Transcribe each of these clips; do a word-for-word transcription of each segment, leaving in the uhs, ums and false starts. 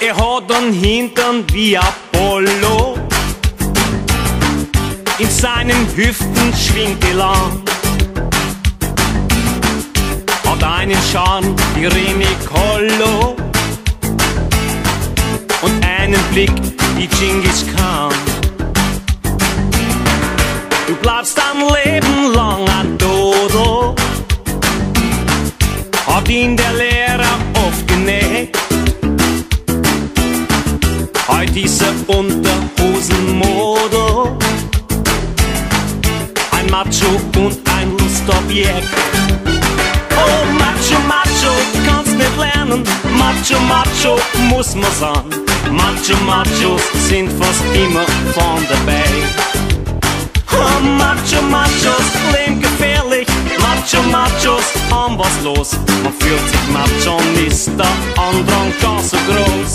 Er hat einen Hintern wie Apollo, in seinen Hüften schwingt Elan. Hat einen Charme wie Remi Kollo und einen Blick wie Genghis Khan. Du bleibst dein Leben lang ein Dodo, hat ihn der Lehrer oft genäht. Heute ist er Unterhosenmodel, ein Macho und ein Lustobjekt. Oh Macho, Macho, kannst nicht lernen, Macho, Macho, muss man sein. Macho, Machos sind fast immer von dabei. Oh Macho, Machos, leben gefährlich, Macho, Machos haben was los. Man fühlt sich Macho und ist der Andrang gar so groß.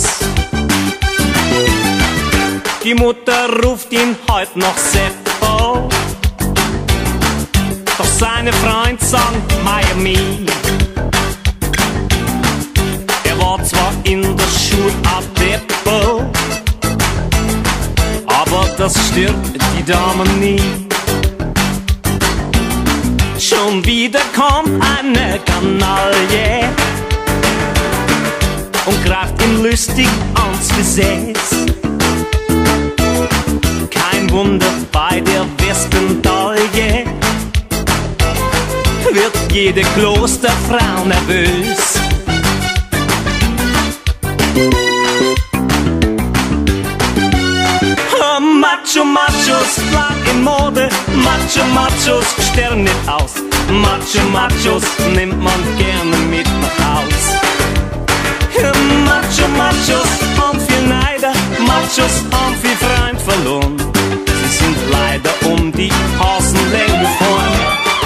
Die Mutter ruft ihn heut noch Seppo, doch seine Freund sagt Miami. Er war zwar in der Schule ein Depot, aber das stört die Damen nie. Schon wieder kommt eine Kanaille und greift ihn lustig ans Gesäß. Kein Wunder, bei der Wespentalge wird jede Klosterfrau nervös. Oh, Macho, Machos bleiben in Mode, Macho, Machos sterben nicht aus. Macho, Machos nimmt man gerne mit nach Haus. Macho, Machos haben viel Neider, Machos haben viel Freund verloren. Sie sind leider um die Hasenlänge gefahren.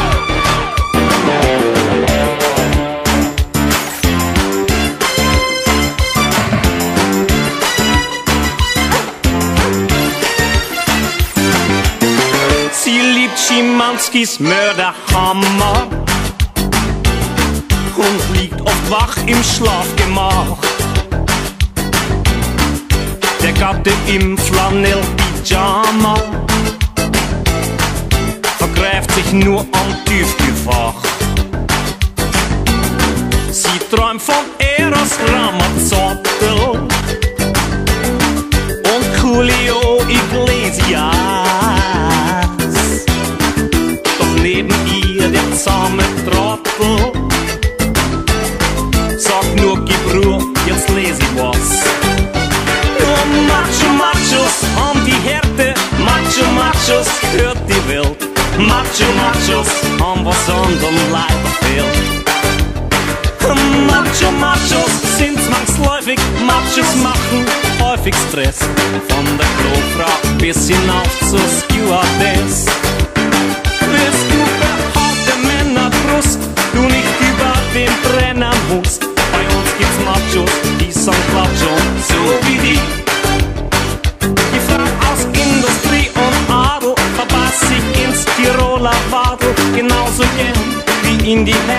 Sie liebt Schimanskis Mörderhammer und liegt oft wach im Schlafgemach. Der Gatte im Flanell-Pyjama vergreift sich nur am Tiefgefach. Sie träumt von Eros Ramazzotti und Julio Iglesias. Doch neben ihr der zahme Trottel sagt nur, gib Ruhe, jetzt lese ich was. Oh, Macho, Machos haben die Härte, Macho, Machos hört die Welt. Macho, Machos haben was anderem leider fehlt. Macho, Machos sind zwangsläufig, Machos machen häufig Stress. Von der Klofrau bis hinauf zur Stewardess. Willst du behaarte Männerbrust, du nicht über den Brenner musst. Bei uns gibt's Machos, die sind Klatscho, so wie die. Die Frau aus Industrie und Adel verbeißt sich ins Tiroler Wadel genauso gern wie in die Hände